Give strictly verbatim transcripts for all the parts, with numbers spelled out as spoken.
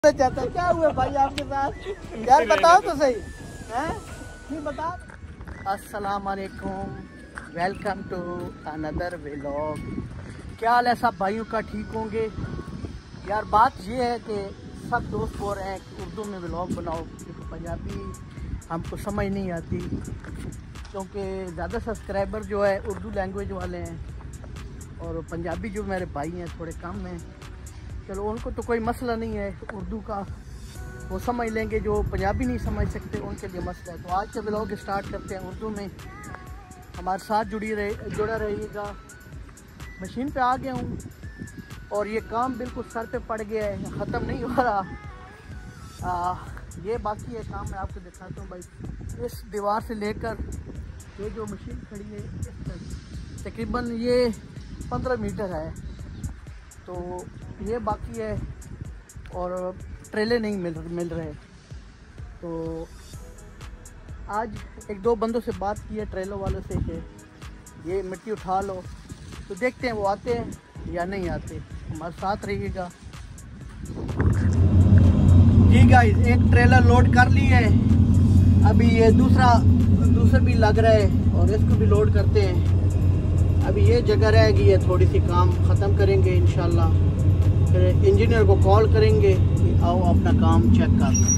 चाहता क्या हुआ भाई आपके साथ यार, बताओ तो सही हैं, नहीं बता। अस्सलाम वालेकुम, वेलकम टू अनदर व्लॉग। क्या हाल है सब भाइयों का, ठीक होंगे यार। बात ये है कि सब दोस्त बोल रहे हैं कि उर्दू में व्लॉग बनाओ, क्योंकि पंजाबी हमको समझ नहीं आती, क्योंकि ज़्यादा सब्सक्राइबर जो है उर्दू लैंग्वेज वाले हैं और पंजाबी जो मेरे भाई हैं थोड़े कम हैं। चलो उनको तो कोई मसला नहीं है, उर्दू का वो समझ लेंगे, जो पंजाबी नहीं समझ सकते उनके लिए मसला है। तो आज के व्लॉग स्टार्ट करते हैं उर्दू में, हमारे साथ जुड़ी रहे जुड़ा रहिएगा। मशीन पे आ गया हूँ और ये काम बिल्कुल सर पे पड़ गया है, ख़त्म नहीं हो रहा। आ, ये बाकी है काम, मैं आपको दिखाता हूँ भाई। इस दीवार से लेकर ये जो मशीन खड़ी है इस तक तकरीबन ये पंद्रह मीटर है, तो ये बाकी है और ट्रेले नहीं मिल मिल रहे। तो आज एक दो बंदों से बात की है ट्रेलों वालों से कि ये मिट्टी उठा लो, तो देखते हैं वो आते हैं या नहीं आते, हमारे साथ रहिएगा। जी गाइस, एक ट्रेलर लोड कर ली है, अभी ये दूसरा दूसरा भी लग रहा है और इसको भी लोड करते हैं। अभी ये जगह रहेगी, ये थोड़ी सी काम ख़त्म करेंगे इंशाल्लाह, फिर इंजीनियर को कॉल करेंगे कि आओ अपना काम चेक कर।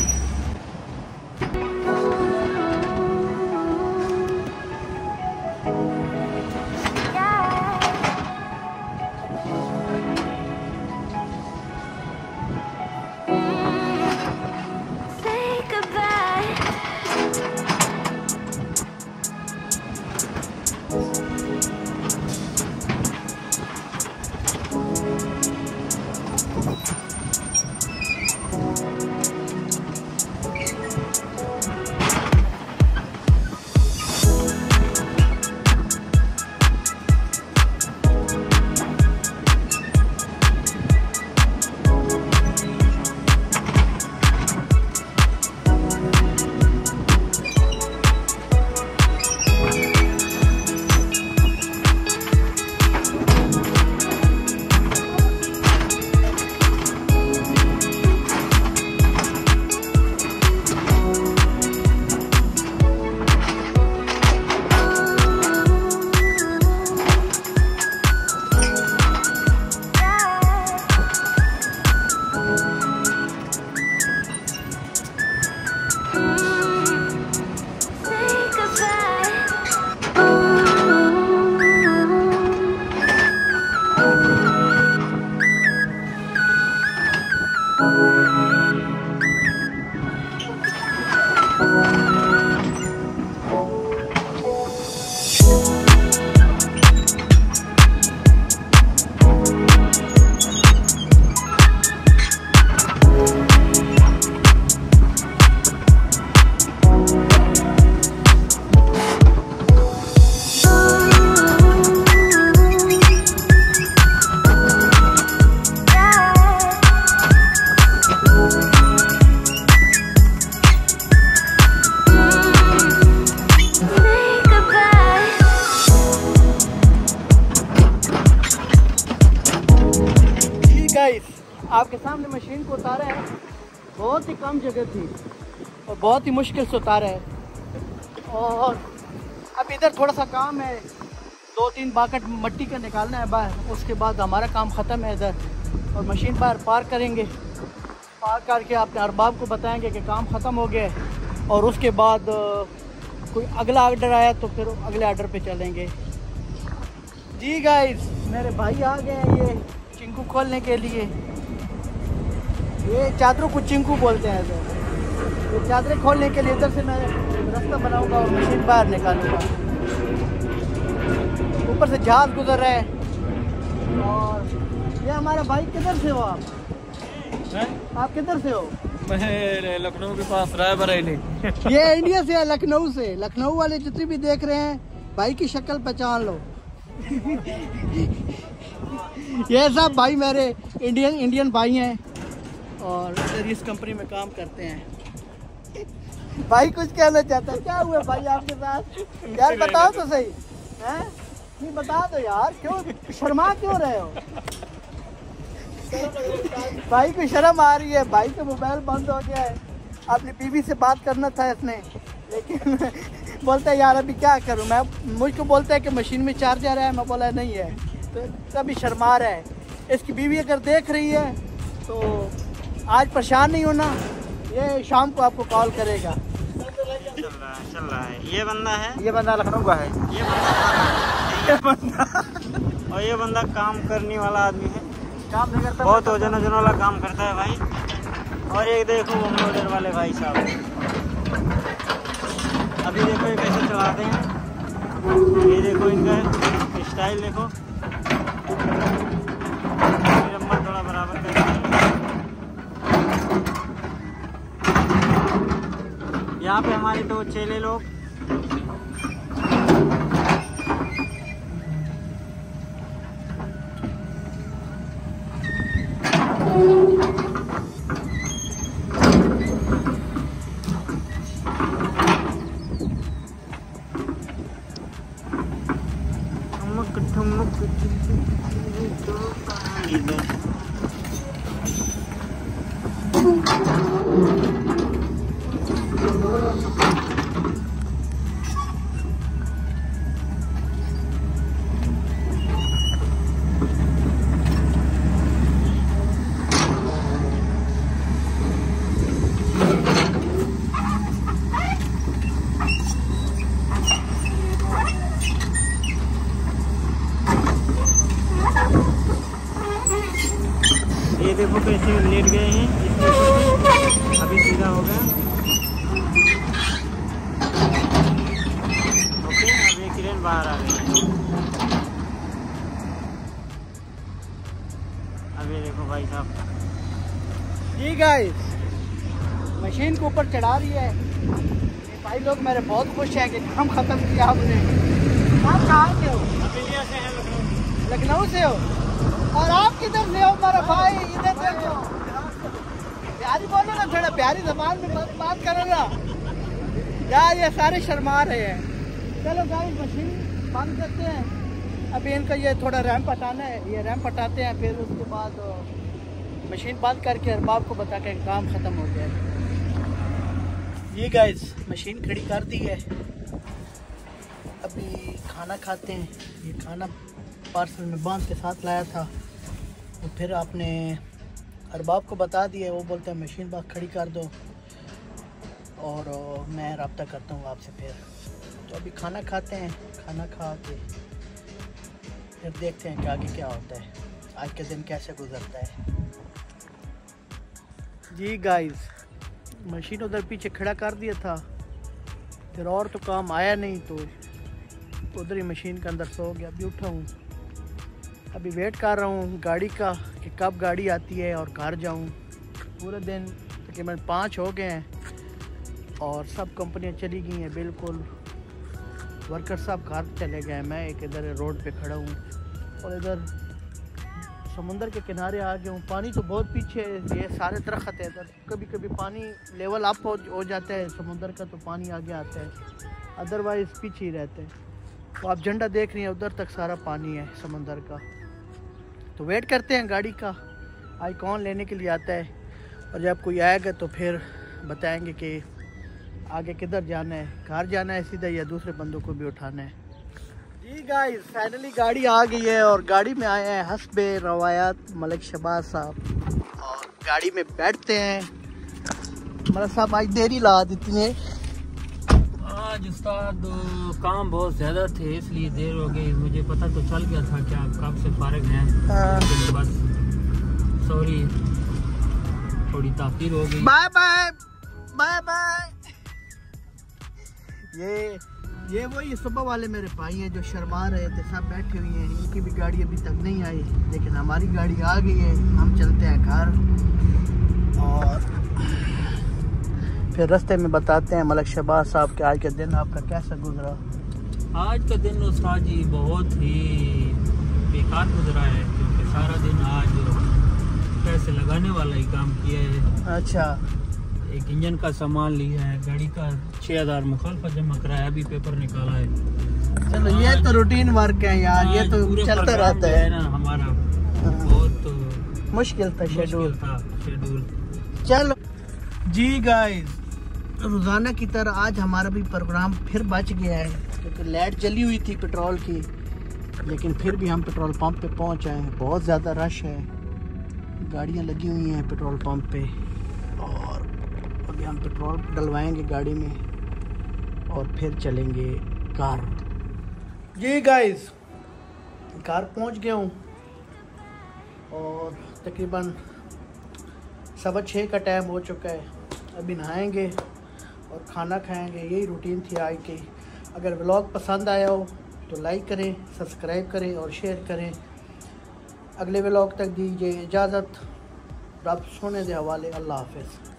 आपके सामने मशीन को उतारा है, बहुत ही कम जगह थी और बहुत ही मुश्किल से उतारा है। और अब इधर थोड़ा सा काम है, दो तीन बाकट मिट्टी का निकालना है बाहर, उसके बाद हमारा काम ख़त्म है इधर, और मशीन बाहर पार्क करेंगे। पार्क करके अपने अरबाब को बताएंगे कि काम ख़त्म हो गया है, और उसके बाद कोई अगला ऑर्डर आया तो फिर अगले ऑर्डर पे चलेंगे। जी गाइस, मेरे भाई आ गए हैं ये चिंकू खोलने के लिए। ये चादरों को चिंकू बोलते हैं इधर। ये चादरें खोलने के लिए इधर से मैं रास्ता बनाऊंगा और मशीन बाहर निकालूंगा। ऊपर से जहाज गुजर रहा है। और ये हमारा भाई, किधर से हो आप? है? आप किधर से हो? मैं लखनऊ के पास रायबरेली। ये इंडिया से है, लखनऊ से। लखनऊ वाले जितने भी देख रहे हैं, भाई की शक्ल पहचान लो। ये सब भाई मेरे इंडियन इंडियन भाई हैं और इधर इस कंपनी में काम करते हैं। भाई कुछ कहना चाहता है, क्या हुआ भाई आपके साथ यार, बताओ तो सही हैं, नहीं बता दो यार, क्यों शर्मा क्यों रहे हो? भाई को शर्म आ रही है, भाई का मोबाइल बंद हो गया है। अपनी बीवी से बात करना था इसने, लेकिन बोलता है यार अभी क्या करूं मैं। मुझको बोलता है कि मशीन में चार्जर है, मैं बोला नहीं है, तो तभी शर्मा रहा है। इसकी बीवी अगर देख रही है तो आज परेशान नहीं होना, ये शाम को आपको कॉल करेगा। चल रहा है चल रहा है। ये बंदा है, ये बंदा लखनऊ का है। ये बंदा ये बंदा और ये बंदा काम करने वाला आदमी है, काम नहीं करता, बहुत वजन वजन वाला काम करता है भाई। और एक देखो वो मोटर वाले भाई साहब, अभी देखो ये कैसे चलाते हैं। ये देखो इनका स्टाइल देखो, नंबर थोड़ा बराबर कर। यहाँ पे हमारे दो चेले लोग ठुमक ठुमक ये देखो कैसे लेट गए हैं, अभी सीधा हो गया। ओके, अब ये क्रेन बाहर आ गई है। अब ये देखो भाई साहब, जी गाइस मशीन को ऊपर चढ़ा रही है। ये भाई लोग मेरे बहुत खुश हैं कि काम खत्म किया हमने। आप कहाँ से हो? लखनऊ से हो। और आप किधर से हो मेरा भाई? इधर देखो, प्यारी बोलो ना, थोड़ा प्यारी जबान में बात, बात करो ना यार, ये सारे शर्मा रहे हैं। चलो गाइस मशीन बंद करते हैं, अभी इनका ये थोड़ा रैंप हटाना है, ये रैंप हटाते हैं, फिर उसके बाद मशीन बंद करके अरबाब को बता के काम ख़त्म हो गया। ये गाइस मशीन खड़ी कर दी है, अभी खाना खाते हैं। ये खाना पार्सल में बांध के साथ लाया था, तो फिर आपने अरबाब को बता दिया, वो बोलते हैं मशीन बाग खड़ी कर दो और मैं रब्ता करता हूँ आपसे। फिर तो अभी खाना खाते हैं, खाना खा के फिर देखते हैं कि आगे क्या होता है, आज के दिन कैसे गुजरता है। जी गाइस मशीन उधर पीछे खड़ा कर दिया था, फिर और तो काम आया नहीं, तो उधर ही मशीन के अंदर सो गया। अभी उठा हूँ, अभी वेट कर रहा हूँ गाड़ी का कि कब गाड़ी आती है और घर जाऊँ। पूरे दिन तकरीबन पाँच हो गए हैं और सब कंपनियाँ चली गई हैं, बिल्कुल वर्कर सब घर चले गए। मैं एक इधर रोड पे खड़ा हूँ और इधर समुंदर के किनारे आ गया हूँ। पानी तो बहुत पीछे है, ये सारे दरख्त है इधर, कभी कभी पानी लेवल अप हो, हो जाता है समुंदर का, तो पानी आगे आता है, अदरवाइज़ पीछे ही रहते हैं। तो आप झंडा देख रही हैं, उधर तक सारा पानी है समुंदर का। तो वेट करते हैं गाड़ी का, आज कौन लेने के लिए आता है, और जब कोई आएगा तो फिर बताएंगे कि आगे किधर जाना है, घर जाना है सीधा या दूसरे बंदों को भी उठाना है। जी गाइस फाइनली गाड़ी आ गई है और गाड़ी में आए हैं हस्बे रवायत मलिक शहबाज साहब, और गाड़ी में बैठते हैं। मतलब साहब आज देरी ला देती है आज उस्ताद, काम बहुत ज़्यादा थे इसलिए देर हो गई। मुझे पता तो चल गया था कि आप कब से फारिग हैं, बस सॉरी थोड़ी ताख़ीर हो गई। Bye bye bye bye. ये ये वही सुबह वाले मेरे भाई हैं जो शर्मा रहे थे, सब बैठे हुए हैं, इनकी भी गाड़ी अभी तक नहीं आई, लेकिन हमारी गाड़ी आ गई है। हम चलते हैं घर और फिर रास्ते में बताते हैं मलिक शहबाज साहब के आज का दिन आपका कैसा गुजरा। आज का दिन उस्ताद जी बहुत ही बेकार गुजरा है, क्योंकि सारा दिन आज पैसे लगाने वाला ही काम किया है। अच्छा, एक इंजन का सामान लिया है, गाड़ी का छः हज़ार मुखालफा जमा कराया, अभी पेपर निकाला है। चलो ये तो रूटीन वर्क है यार, ये तो चलता रहता है ना हमारा। बहुत मुश्किल था शेड्यूल था शेड्यूल। चलो जी गाइस, रोज़ाना की तरह आज हमारा भी प्रोग्राम फिर बच गया है क्योंकि लाइट जली हुई थी पेट्रोल की, लेकिन फिर भी हम पेट्रोल पंप पे पहुंच आए हैं। बहुत ज़्यादा रश है, गाड़ियां लगी हुई हैं पेट्रोल पंप पे, और अभी हम पेट्रोल डलवाएंगे गाड़ी में और फिर चलेंगे कार। जी गाइस, कार पहुंच गया हूँ और तकरीबन सवा छः का टाइम हो चुका है। अभी नहाएंगे और खाना खाएंगे, यही रूटीन थी आज की। अगर व्लॉग पसंद आया हो तो लाइक करें, सब्सक्राइब करें और शेयर करें। अगले व्लॉग तक दीजिए इजाज़त। रब सोने के हवाले। अल्लाह हाफ़िज़।